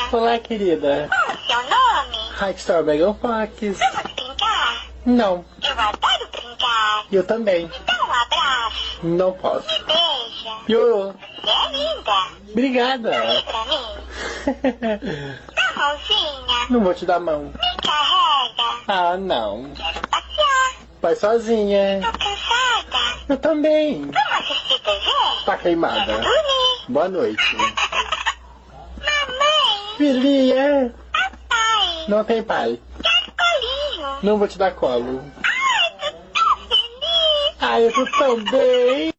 Olá, querida. Qual é o seu nome? Rockstar Megan Fox. Vamos brincar? Não, Eu adoro brincar. eu também. Dá um abraço. Não posso. Me beija. Eu. Você é linda. Obrigada. Sorri pra mim. Dá a mãozinha. Não vou te dar mão. Me carrega. Ah, não. Quero passear. Vai sozinha. Tô cansada. Eu também. Vamos assistir TV? Tá queimada. Dormir. Boa noite. Mamãe. Filhinha. Papai. Não tem pai. Quero colinho. Não vou te dar colo. Ai, tô tão feliz. Ai, eu tô tão bem.